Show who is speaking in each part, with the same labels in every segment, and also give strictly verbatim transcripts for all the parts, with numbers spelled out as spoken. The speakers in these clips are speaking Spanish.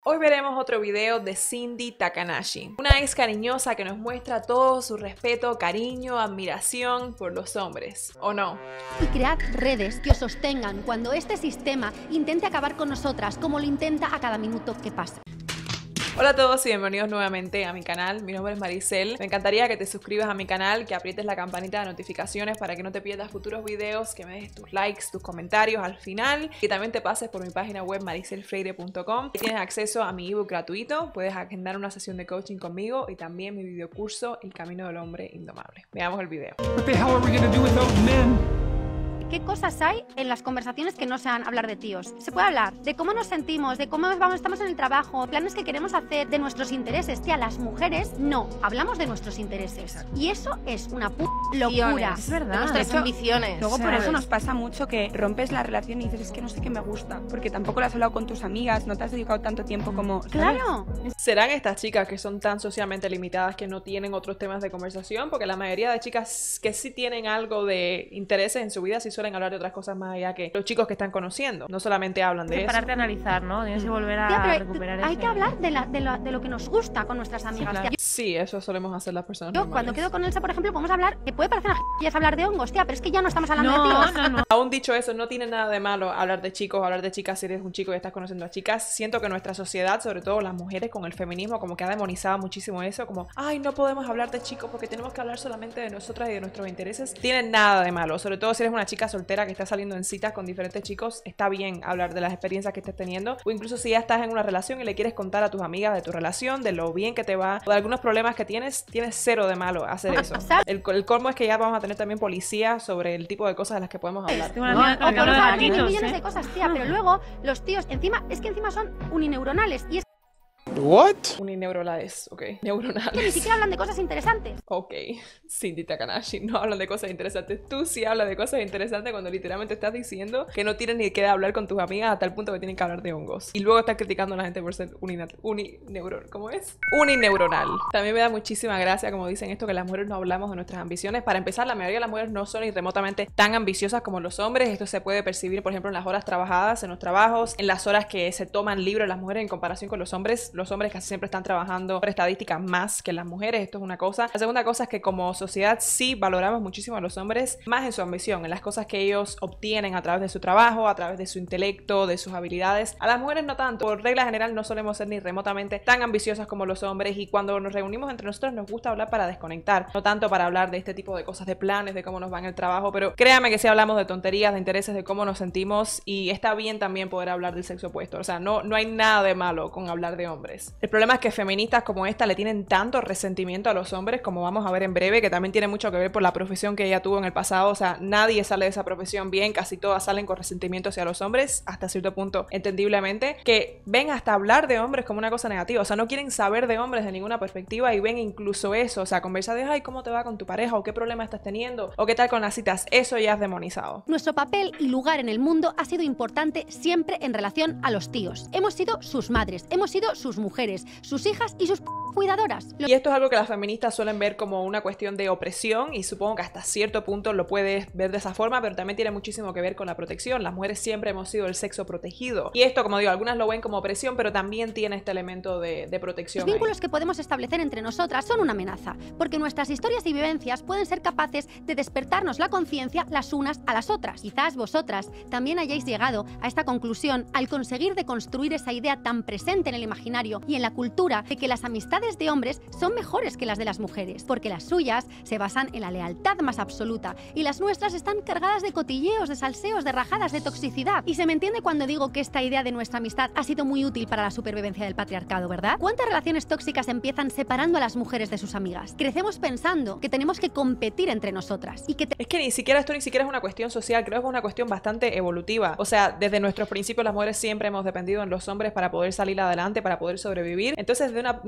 Speaker 1: Hoy veremos otro video de Cindy Takanashi, una ex cariñosa que nos muestra todo su respeto, cariño, admiración por los hombres, ¿o no?
Speaker 2: Y cread redes que os sostengan cuando este sistema intente acabar con nosotras, como lo intenta a cada minuto que pasa.
Speaker 1: Hola a todos y bienvenidos nuevamente a mi canal. Mi nombre es Maricel. Me encantaría que te suscribas a mi canal, que aprietes la campanita de notificaciones para que no te pierdas futuros videos, que me dejes tus likes, tus comentarios al final, que también te pases por mi página web maricel freire punto com. Tienes acceso a mi ebook gratuito, puedes agendar una sesión de coaching conmigo y también mi videocurso El Camino del Hombre Indomable. Veamos el video.
Speaker 3: What the hell are we gonna do without men?
Speaker 2: ¿Qué cosas hay en las conversaciones que no sean hablar de tíos? Se puede hablar de cómo nos sentimos, de cómo vamos, estamos en el trabajo, planes que queremos hacer, de nuestros intereses. Tía, las mujeres no, hablamos de nuestros intereses. Exacto. Y eso es una p locura.
Speaker 4: Es verdad.
Speaker 2: De nuestras
Speaker 4: Eso,
Speaker 2: ambiciones.
Speaker 4: Luego
Speaker 2: ¿sabes?
Speaker 4: por eso nos pasa mucho que rompes la relación y dices, es que no sé qué me gusta, porque tampoco lo has hablado con tus amigas, no te has dedicado tanto tiempo como... ¿sabes?
Speaker 2: Claro.
Speaker 1: ¿Serán estas chicas que son tan socialmente limitadas que no tienen otros temas de conversación? Porque la mayoría de chicas que sí tienen algo de intereses en su vida sí suelen hablar de otras cosas más allá que los chicos que están conociendo. No solamente hablan de
Speaker 5: que
Speaker 1: eso.
Speaker 5: Pararte a analizar, ¿no? Tienes que volver a
Speaker 2: Tía, pero
Speaker 5: recuperar
Speaker 2: hay
Speaker 5: eso.
Speaker 2: que hablar de, la, de, la, de lo que nos gusta con nuestras amigas.
Speaker 5: claro.
Speaker 2: Tía,
Speaker 1: Sí, eso solemos hacer las personas
Speaker 2: yo
Speaker 1: normales.
Speaker 2: cuando quedo con Elsa, por ejemplo, podemos hablar, que puede parecer una g***, hablar de hongos, tía, pero es que ya no estamos hablando de
Speaker 5: No,
Speaker 2: tíos.
Speaker 5: no, no.
Speaker 1: Aún dicho eso, no tiene nada de malo hablar de chicos, hablar de chicas si eres un chico y estás conociendo a chicas. Siento que nuestra sociedad, sobre todo las mujeres con el feminismo, como que ha demonizado muchísimo eso, como, ay, no podemos hablar de chicos porque tenemos que hablar solamente de nosotras y de nuestros intereses. Tiene nada de malo, sobre todo si eres una chica soltera que está saliendo en citas con diferentes chicos, está bien hablar de las experiencias que estés teniendo, o incluso si ya estás en una relación y le quieres contar a tus amigas de tu relación, de lo bien que te va, o de algunos problemas que tienes, tienes cero de malo hacer eso. El, el colmo es que ya vamos a tener también policía sobre el tipo de cosas de las que podemos hablar.
Speaker 5: Tengo una
Speaker 2: No,
Speaker 5: amiga
Speaker 2: o
Speaker 5: con el
Speaker 2: podemos
Speaker 5: de
Speaker 2: hablar de mil
Speaker 5: gatitos,
Speaker 2: millones
Speaker 5: ¿eh?
Speaker 2: de cosas, tía, pero luego los tíos, encima, es que encima son unineuronales y es
Speaker 3: What?
Speaker 1: Unineuronales, ok.
Speaker 2: que ni
Speaker 1: Neuronales.
Speaker 2: siquiera hablan de cosas interesantes.
Speaker 1: Ok, Cindy Takanashi, no hablan de cosas interesantes. Tú sí hablas de cosas interesantes cuando literalmente estás diciendo que no tienes ni que hablar con tus amigas a tal punto que tienen que hablar de hongos. Y luego estás criticando a la gente por ser unineuronal. ¿Cómo es? Unineuronal. También me da muchísima gracia, como dicen esto, que las mujeres no hablamos de nuestras ambiciones. Para empezar, la mayoría de las mujeres no son ni remotamente tan ambiciosas como los hombres. Esto se puede percibir, por ejemplo, en las horas trabajadas, en los trabajos, en las horas que se toman libres las mujeres en comparación con los hombres. Los hombres casi siempre están trabajando por estadística más que las mujeres. Esto es una cosa. La segunda cosa es que como sociedad sí valoramos muchísimo a los hombres más en su ambición, en las cosas que ellos obtienen a través de su trabajo, a través de su intelecto, de sus habilidades. A las mujeres no tanto. Por regla general no solemos ser ni remotamente tan ambiciosas como los hombres, y cuando nos reunimos entre nosotros nos gusta hablar para desconectar, no tanto para hablar de este tipo de cosas, de planes, de cómo nos va en el trabajo. Pero créame que sí hablamos de tonterías, de intereses, de cómo nos sentimos, y está bien también poder hablar del sexo opuesto. O sea, no, no hay nada de malo con hablar de hombres. El problema es que feministas como esta le tienen tanto resentimiento a los hombres, como vamos a ver en breve, que también tiene mucho que ver por la profesión que ella tuvo en el pasado. O sea, nadie sale de esa profesión bien, casi todas salen con resentimiento hacia los hombres, hasta cierto punto entendiblemente, que ven hasta hablar de hombres como una cosa negativa. O sea, no quieren saber de hombres de ninguna perspectiva y ven incluso eso, o sea, conversar de, ay, ¿cómo te va con tu pareja? O ¿qué problema estás teniendo? O ¿qué tal con las citas? Eso ya es demonizado.
Speaker 2: Nuestro papel y lugar en el mundo ha sido importante siempre en relación a los tíos. Hemos sido sus madres, hemos sido sus mujeres, sus hijas y sus cuidadoras. Lo
Speaker 1: Y esto es algo que las feministas suelen ver como una cuestión de opresión, y supongo que hasta cierto punto lo puedes ver de esa forma, pero también tiene muchísimo que ver con la protección. Las mujeres siempre hemos sido el sexo protegido. Y esto, como digo, algunas lo ven como opresión, pero también tiene este elemento de, de protección.
Speaker 2: Los vínculos
Speaker 1: ahí.
Speaker 2: que podemos establecer entre nosotras son una amenaza, porque nuestras historias y vivencias pueden ser capaces de despertarnos la conciencia las unas a las otras. Quizás vosotras también hayáis llegado a esta conclusión al conseguir deconstruir esa idea tan presente en el imaginario y en la cultura de que las amistades de hombres son mejores que las de las mujeres, porque las suyas se basan en la lealtad más absoluta y las nuestras están cargadas de cotilleos, de salseos, de rajadas, de toxicidad. Y se me entiende cuando digo que esta idea de nuestra amistad ha sido muy útil para la supervivencia del patriarcado, ¿verdad? ¿Cuántas relaciones tóxicas empiezan separando a las mujeres de sus amigas? Crecemos pensando que tenemos que competir entre nosotras y que te...
Speaker 1: Es que ni siquiera esto ni siquiera es una cuestión social, creo que es una cuestión bastante evolutiva. O sea, desde nuestros principios las mujeres siempre hemos dependido en los hombres para poder salir adelante, para poder sobrevivir. Entonces, desde una, una perspectiva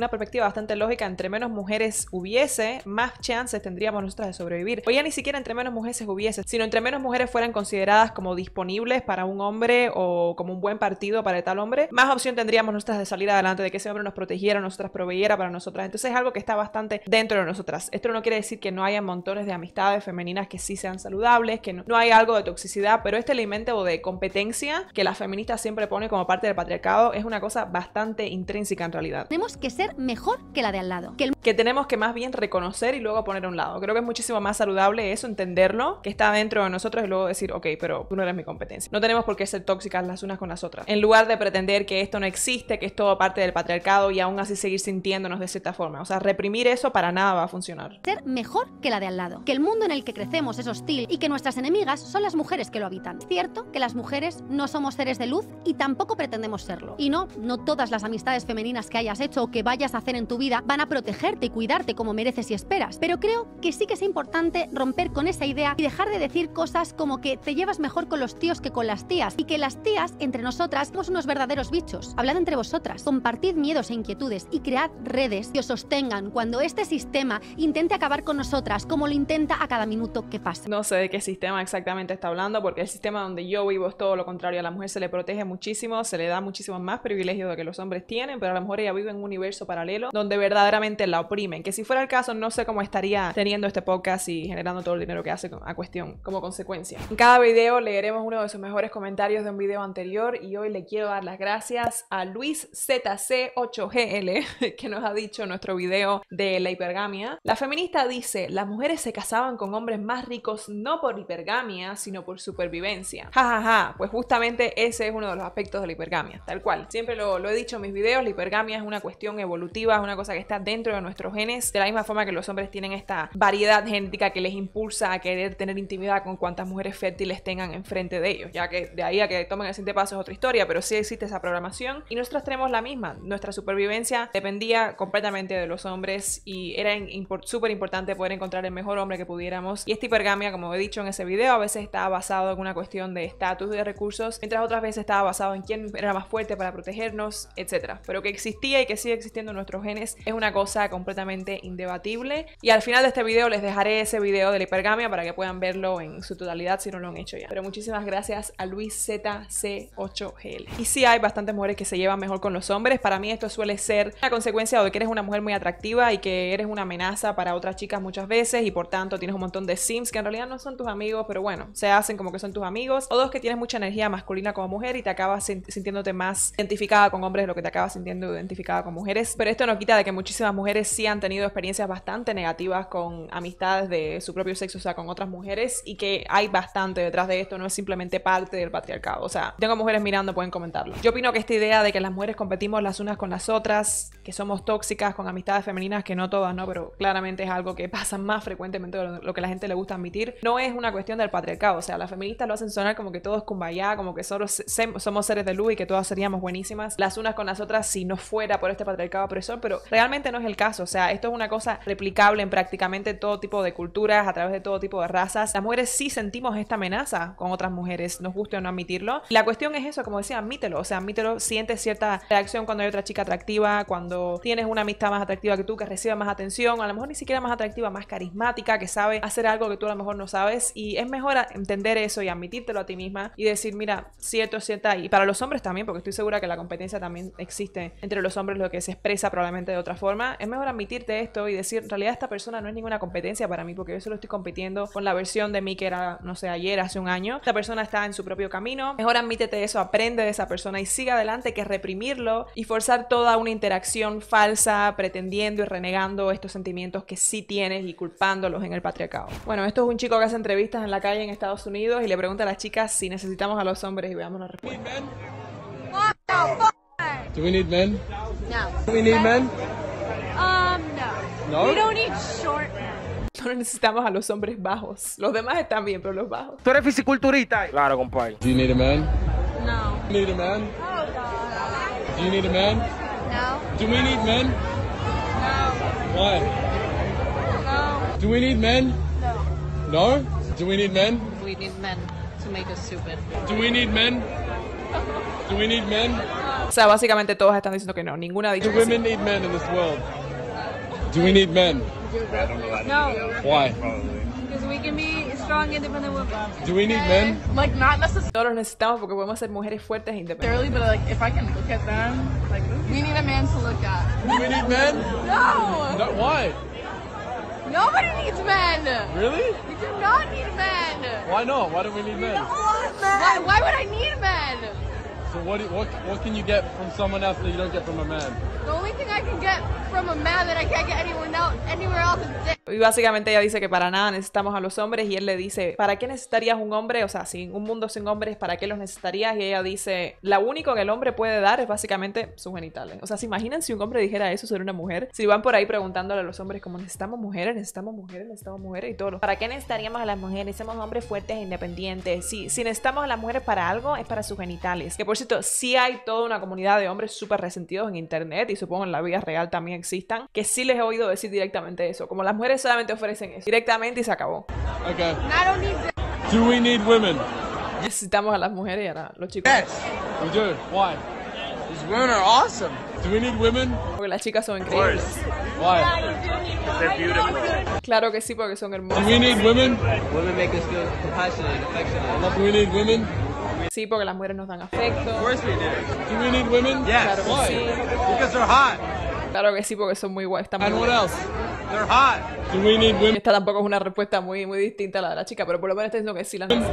Speaker 1: bastante lógica. Entre menos mujeres hubiese, más chances tendríamos nosotras de sobrevivir. O ya ni siquiera entre menos mujeres hubiese, sino entre menos mujeres fueran consideradas como disponibles para un hombre o como un buen partido para tal hombre, más opción tendríamos nosotras de salir adelante, de que ese hombre nos protegiera, nosotras proveyera para nosotras. Entonces es algo que está bastante dentro de nosotras. Esto no quiere decir que no haya montones de amistades femeninas que sí sean saludables, que no, no hay algo de toxicidad, pero este elemento de competencia que la feminista siempre pone como parte del patriarcado es una cosa bastante intrínseca en realidad.
Speaker 2: Tenemos que ser mejor que la de al lado. Que, el...
Speaker 1: que tenemos que más bien reconocer y luego poner a un lado. Creo que es muchísimo más saludable eso, entenderlo, que está dentro de nosotros y luego decir, ok, pero tú no eres mi competencia. No tenemos por qué ser tóxicas las unas con las otras. En lugar de pretender que esto no existe, que es todo parte del patriarcado y aún así seguir sintiéndonos de cierta forma. O sea, reprimir eso para nada va a funcionar.
Speaker 2: Ser mejor que la de al lado. Que el mundo en el que crecemos es hostil y que nuestras enemigas son las mujeres que lo habitan. Es cierto que las mujeres no somos seres de luz y tampoco pretendemos serlo. Y no, no todas las amistades femeninas que hayas hecho o que vayas a hacer en tu vida van a protegerte y cuidarte como mereces y esperas. Pero creo que sí que es importante romper con esa idea y dejar de decir cosas como que te llevas mejor con los tíos que con las tías y que las tías entre nosotras somos unos verdaderos bichos. Hablad entre vosotras, compartid miedos e inquietudes y cread redes que os sostengan cuando este sistema intente acabar con nosotras como lo intenta a cada minuto que pasa.
Speaker 1: No sé de qué sistema exactamente está hablando, porque el sistema donde yo vivo es todo lo contrario. A la mujer se le protege muchísimo, se le da muchísimo más privilegios de que los hombres tienen, pero a la mujer ella vive en un universo paralelo donde verdaderamente la oprimen, que si fuera el caso no sé cómo estaría teniendo este podcast y generando todo el dinero que hace a cuestión como consecuencia. En cada video leeremos uno de sus mejores comentarios de un video anterior y hoy le quiero dar las gracias a Luis Z C ocho G L que nos ha dicho en nuestro video de la hipergamia. La feminista dice, las mujeres se casaban con hombres más ricos no por hipergamia, sino por supervivencia. Ja, ja, ja. Pues justamente ese es uno de los aspectos de la hipergamia, tal cual. Siempre lo, lo he dicho en mis videos, la hipergamia es una cuestión evolutiva, es una cosa que está dentro de nuestros genes, de la misma forma que los hombres tienen esta variedad genética que les impulsa a querer tener intimidad con cuantas mujeres fértiles tengan enfrente de ellos, ya que de ahí a que tomen el siguiente paso es otra historia, pero sí existe esa programación y nosotros tenemos la misma. Nuestra supervivencia dependía completamente de los hombres y era import súper importante poder encontrar el mejor hombre que pudiéramos, y esta hipergamia, como he dicho en ese video, a veces estaba basado en una cuestión de estatus y de recursos, mientras otras veces estaba basado en quién era más fuerte para protegernos, etcétera. Pero que existía y que sigue existiendo en nuestros genes es una cosa completamente indebatible, y al final de este video les dejaré ese video de la hipergamia para que puedan verlo en su totalidad si no lo han hecho ya. Pero muchísimas gracias a Luis Z C ocho G L. Y sí hay bastantes mujeres que se llevan mejor con los hombres. Para mí esto suele ser una consecuencia de que eres una mujer muy atractiva y que eres una amenaza para otras chicas muchas veces y por tanto tienes un montón de sims que en realidad no son tus amigos, pero bueno, se hacen como que son tus amigos. O dos, que tienes mucha energía masculina como mujer y te acabas sintiéndote más identificada con hombres de lo que te acabas sintiendo identificada con mujeres. Pero esto no quita de que muchísimas mujeres sí han tenido experiencias bastante negativas con amistades de su propio sexo, o sea, con otras mujeres, y que hay bastante detrás de esto, no es simplemente parte del patriarcado. O sea, tengo mujeres mirando, pueden comentarlo. Yo opino que esta idea de que las mujeres competimos las unas con las otras, que somos tóxicas con amistades femeninas, que no todas, no, pero claramente es algo que pasa más frecuentemente de lo que a la gente le gusta admitir, no es una cuestión del patriarcado. O sea, las feministas lo hacen sonar como que todo es kumbaya, como que solo somos seres de luz y que todas seríamos buenísimas las unas con las otras si no fuera por este patriarcado opresor, pero realmente no es el caso. O sea, esto es una cosa replicable en prácticamente todo tipo de culturas, a través de todo tipo de razas. Las mujeres sí sentimos esta amenaza con otras mujeres, nos guste o no admitirlo. Y la cuestión es eso, como decía, admítelo. O sea, admítelo, sientes cierta reacción cuando hay otra chica atractiva, cuando tienes una amistad más atractiva que tú, que recibe más atención, a lo mejor ni siquiera más atractiva, más carismática, que sabe hacer algo que tú a lo mejor no sabes, y es mejor entender eso y admitírtelo a ti misma y decir, mira, cierto, cierta, y para los hombres también, porque estoy segura que la competencia también existe entre los hombres, lo que se expresa probablemente de otra forma. Es mejor admitirte esto y decir, en realidad esta persona no es ninguna competencia para mí, porque yo solo estoy compitiendo con la versión de mí que era, no sé, ayer, hace un año. Esta persona está en su propio camino. Mejor admítete eso, aprende de esa persona y sigue adelante, que reprimirlo y forzar toda una interacción falsa, pretendiendo y renegando estos sentimientos que sí tienes y culpándolos en el patriarcado. Bueno, esto es un chico que hace entrevistas en la calle en Estados Unidos y le pregunta a las chicas si necesitamos a los hombres y veamos la respuesta.
Speaker 3: Do we need men?
Speaker 6: No.
Speaker 3: Do we need men?
Speaker 6: Um, no.
Speaker 3: No?
Speaker 6: We don't need short men.
Speaker 1: No necesitamos a los hombres bajos. Los demás están bien, pero los bajos.
Speaker 7: ¿Tú eres fisiculturista? Claro, compadre.
Speaker 3: Do you need a man?
Speaker 6: No.
Speaker 3: Do you need a man?
Speaker 6: Oh, God.
Speaker 3: Do you need a man?
Speaker 6: No.
Speaker 3: Do we need men?
Speaker 6: No.
Speaker 3: Why?
Speaker 6: No.
Speaker 3: Do we need men?
Speaker 6: No.
Speaker 3: No? Do we need men?
Speaker 6: We need men to make us stupid.
Speaker 3: Do we need men? Do we need men?
Speaker 1: O sea, básicamente todos están diciendo que no. Ninguna ha dicho
Speaker 3: Do
Speaker 1: que sí.
Speaker 3: women need men in this world? Do we need men?
Speaker 6: No,
Speaker 3: Why?
Speaker 6: because we can be strong, independent women.
Speaker 3: Do we need men?
Speaker 6: Like not necessarily,
Speaker 1: No los necesitamos porque podemos ser mujeres fuertes e independientes.
Speaker 6: but like if I can look at them, like we need a man to look at.
Speaker 3: Do we need men?
Speaker 6: No,
Speaker 3: No, why?
Speaker 6: nobody needs men.
Speaker 3: Really?
Speaker 6: We do not need men.
Speaker 3: Why not? Why don't we need men?
Speaker 6: Why, why would I need men?
Speaker 3: So what, do- what what can you get from someone else that you don't get from a man?
Speaker 6: The only thing I can get from a man that I can't get anyone else, anywhere else is dick.
Speaker 1: Y básicamente ella dice que para nada necesitamos a los hombres y él le dice, ¿para qué necesitarías un hombre? O sea, sin un mundo sin hombres, ¿para qué los necesitarías? Y ella dice, lo único que el hombre puede dar es básicamente sus genitales. O sea, ¿se imaginan si un hombre dijera eso sobre una mujer? Si van por ahí preguntándole a los hombres como necesitamos mujeres, necesitamos mujeres, necesitamos mujeres y todo. ¿Para qué necesitaríamos a las mujeres? Somos hombres fuertes e independientes. Sí, si necesitamos a las mujeres para algo, es para sus genitales. Que por cierto, sí hay toda una comunidad de hombres súper resentidos en internet y supongo en la vida real también existan, que sí les he oído decir directamente eso. Como las mujeres solamente ofrecen eso directamente y se acabó.
Speaker 3: Okay.
Speaker 6: I don't need dick.
Speaker 3: Do we need women?
Speaker 1: Necesitamos a las mujeres y a los chicos.
Speaker 3: We do. Why?
Speaker 7: These women are awesome.
Speaker 3: Do we need women?
Speaker 1: Porque las chicas son increíbles.
Speaker 3: Why?
Speaker 7: They're beautiful.
Speaker 1: Claro que sí, porque son
Speaker 3: Do
Speaker 1: hermosas.
Speaker 3: we need women?
Speaker 7: Women make us feel compassionate and affectionate.
Speaker 3: Do we need women?
Speaker 1: Sí, porque las mujeres nos dan afecto.
Speaker 7: Of course we do.
Speaker 3: Do we need women?
Speaker 1: Claro que
Speaker 3: Why?
Speaker 1: sí.
Speaker 7: Because they're hot.
Speaker 1: Claro que sí, porque son muy guay. Están muy
Speaker 3: And what
Speaker 1: guays.
Speaker 3: else?
Speaker 7: They're hot.
Speaker 3: Do we need women?
Speaker 1: Esta tampoco es una respuesta muy, muy distinta a la de la chica, pero por lo menos está diciendo que sí las necesita.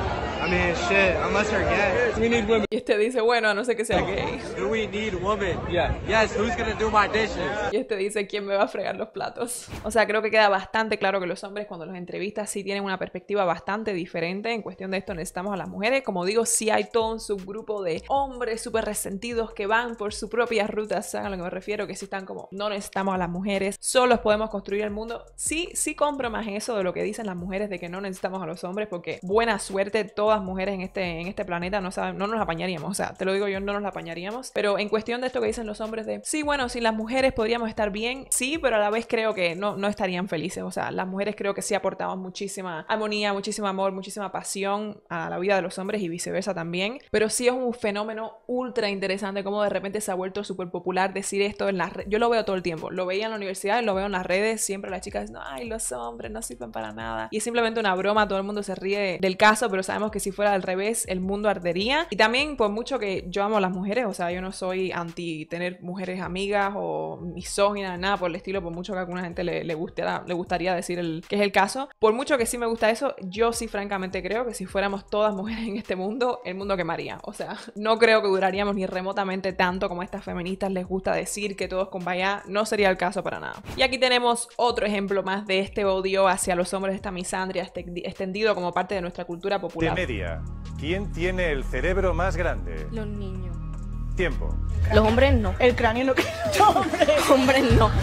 Speaker 7: I mean, shit, unless they're gay.
Speaker 3: Do we need women?
Speaker 1: Y este dice, bueno, a no ser que sea gay.
Speaker 7: Do we need women?
Speaker 3: Yeah.
Speaker 7: Yes, who's gonna do my dishes?
Speaker 1: Y este dice, ¿quién me va a fregar los platos? O sea, creo que queda bastante claro que los hombres cuando los entrevistas sí tienen una perspectiva bastante diferente. En cuestión de esto necesitamos a las mujeres. Como digo, sí hay todo un subgrupo de hombres súper resentidos que van por su propia ruta. ¿Saben a lo que me refiero? Que sí están como, no necesitamos a las mujeres, solos podemos construir el mundo. Sí, sí compro más eso de lo que dicen las mujeres de que no necesitamos a los hombres, porque buena suerte, todas mujeres en este, en este planeta no, saben, no nos apañaríamos. O sea, te lo digo yo, no nos la apañaríamos. Pero en cuestión de esto que dicen los hombres de, sí, bueno, sin las mujeres podríamos estar bien, sí, pero a la vez creo que no, no estarían felices. O sea, las mujeres creo que sí aportamos muchísima armonía, muchísimo amor, muchísima pasión a la vida de los hombres y viceversa también. Pero sí es un fenómeno ultra interesante como de repente se ha vuelto súper popular decir esto en las redes. Yo lo veo todo el tiempo. Lo veía en la universidad y lo veo en las redes. Siempre las chicas dicen, ay, los hombres no sirven para nada. Y es simplemente una broma, todo el mundo se ríe del caso, pero sabemos que si fuera al revés, el mundo ardería. Y también, por mucho que yo amo a las mujeres, o sea, yo no soy anti tener mujeres amigas o misógina, nada por el estilo, por mucho que a alguna gente le, le, gustara, le gustaría decir el, que es el caso. Por mucho que sí me gusta eso, yo sí francamente creo que si fuéramos todas mujeres en este mundo, el mundo quemaría. O sea, no creo que duraríamos ni remotamente tanto como a estas feministas les gusta decir que todos con vaya, no sería el caso para nada. Y aquí tenemos otro ejemplo más de este odio hacia los hombres, esta misandria extendido como parte de nuestra cultura
Speaker 8: De
Speaker 1: popular.
Speaker 8: media, ¿quién tiene el cerebro más grande?
Speaker 4: Los niños.
Speaker 8: Tiempo.
Speaker 5: Los hombres no.
Speaker 4: El cráneo no.
Speaker 5: Los hombres no.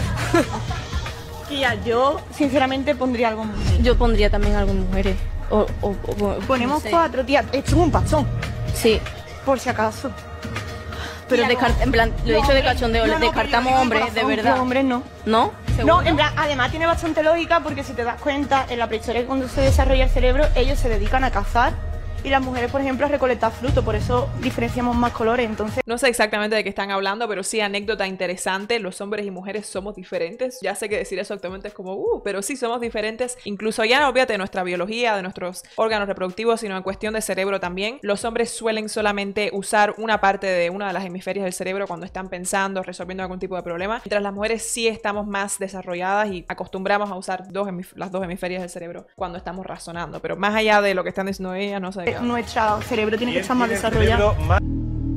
Speaker 4: Tía, yo sinceramente pondría algo muy bien.
Speaker 5: Yo pondría también algo en mujeres. O, o, o-
Speaker 4: Ponemos
Speaker 5: no sé.
Speaker 4: cuatro, tía. Esto es un pachón,
Speaker 5: Sí.
Speaker 4: por si acaso.
Speaker 5: Pero
Speaker 4: Tía, no.
Speaker 5: descart- en plan, lo he dicho de cachondeo,
Speaker 4: No, no,
Speaker 5: descartamos
Speaker 4: pero yo digo
Speaker 5: hombres, de
Speaker 4: corazón,
Speaker 5: verdad.
Speaker 4: Los hombres no.
Speaker 5: ¿No?
Speaker 4: No,
Speaker 5: ¿Seguro?
Speaker 4: en plan, además tiene bastante lógica porque si te das cuenta, en la prehistoria cuando se desarrolla el cerebro, ellos se dedican a cazar y las mujeres, por ejemplo, a recolectar fruto, por eso diferenciamos más colores, entonces...
Speaker 1: No sé exactamente de qué están hablando, pero sí, anécdota interesante. Los hombres y mujeres somos diferentes. Ya sé que decir eso actualmente es como, uh, pero sí somos diferentes. Incluso ya no olvídate de nuestra biología, de nuestros órganos reproductivos, sino en cuestión de cerebro también. Los hombres suelen solamente usar una parte de una de las hemisferias del cerebro cuando están pensando, resolviendo algún tipo de problema. Mientras las mujeres sí estamos más desarrolladas y acostumbramos a usar dos hemisf- las dos hemisferias del cerebro cuando estamos razonando. Pero más allá de lo que están diciendo ellas, no sé de qué hablan.
Speaker 4: Nuestro cerebro tiene que
Speaker 8: ¿Quién
Speaker 4: estar más
Speaker 8: tiene el
Speaker 4: desarrollado.
Speaker 8: cerebro más-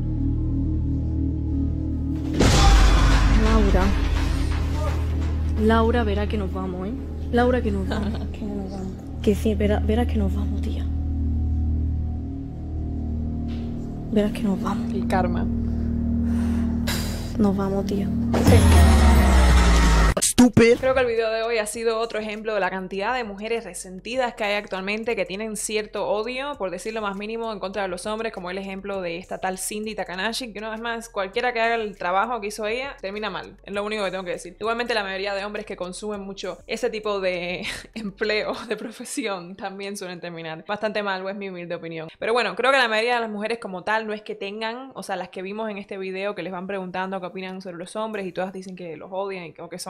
Speaker 5: Laura. Laura, verá que nos vamos, ¿eh? Laura, que nos vamos. que no nos vamos. Que sí, verá, verá que nos vamos, tía. Verás que nos vamos.
Speaker 1: El karma.
Speaker 5: Nos vamos, tía.
Speaker 1: Creo que el video de hoy ha sido otro ejemplo de la cantidad de mujeres resentidas que hay actualmente, que tienen cierto odio, por decirlo más mínimo, en contra de los hombres, como el ejemplo de esta tal Cindy Takanashi, que una vez más, cualquiera que haga el trabajo que hizo ella, termina mal. Es lo único que tengo que decir. Igualmente la mayoría de hombres que consumen mucho ese tipo de empleo, de profesión, también suelen terminar bastante mal, o es mi humilde opinión. Pero bueno, creo que la mayoría de las mujeres como tal no es que tengan, o sea, las que vimos en este video que les van preguntando qué opinan sobre los hombres y todas dicen que los odian y que, o que son innecesarios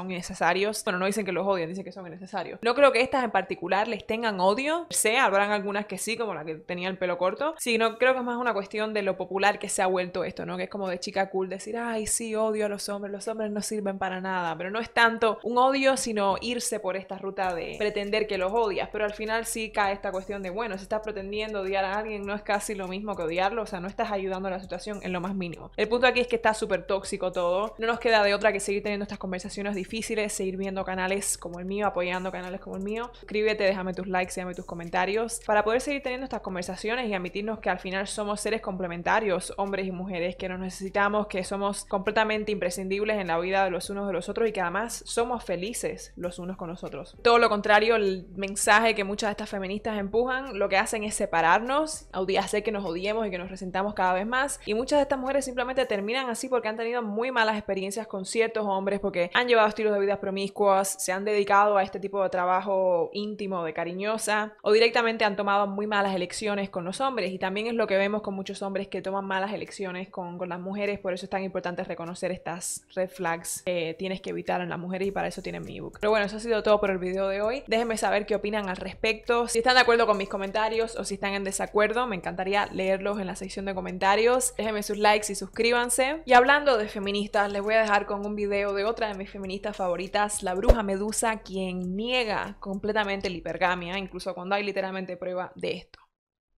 Speaker 1: innecesarios. Bueno, no dicen que los odian, dicen que son innecesarios. No creo que estas en particular les tengan odio. Sé, habrán algunas que sí, como la que tenía el pelo corto. Sí, no, creo que es más una cuestión de lo popular que se ha vuelto esto, ¿no? Que es como de chica cool decir, ay, sí, odio a los hombres, los hombres no sirven para nada. Pero no es tanto un odio, sino irse por esta ruta de pretender que los odias. Pero al final sí cae esta cuestión de, bueno, si estás pretendiendo odiar a alguien, no es casi lo mismo que odiarlo. O sea, no estás ayudando a la situación en lo más mínimo. El punto aquí es que está súper tóxico todo. No nos queda de otra que seguir teniendo estas conversaciones difíciles, seguir viendo canales como el mío, apoyando canales como el mío. Suscríbete, déjame tus likes, déjame tus comentarios para poder seguir teniendo estas conversaciones y admitirnos que al final somos seres complementarios, hombres y mujeres, que nos necesitamos, que somos completamente imprescindibles en la vida de los unos de los otros y que además somos felices los unos con los otros. Todo lo contrario, el mensaje que muchas de estas feministas empujan, lo que hacen es separarnos, hacer que nos odiemos y que nos resentamos cada vez más, y muchas de estas mujeres simplemente terminan así porque han tenido muy malas experiencias con ciertos hombres, porque han llevado estilos de vida promiscuos, se han dedicado a este tipo de trabajo íntimo, de cariñosa, o directamente han tomado muy malas elecciones con los hombres. Y también es lo que vemos con muchos hombres que toman malas elecciones con, con las mujeres. Por eso es tan importante reconocer estas red flags que tienes que evitar en las mujeres, y para eso tienen mi ebook. Pero bueno, eso ha sido todo por el video de hoy. Déjenme saber qué opinan al respecto, si están de acuerdo con mis comentarios o si están en desacuerdo. Me encantaría leerlos en la sección de comentarios. Déjenme sus likes y suscríbanse. Y hablando de feministas, les voy a dejar con un video de otra de mis feministas favoritas, la bruja Medusa, quien niega completamente la hipergamia, incluso cuando hay literalmente prueba de esto.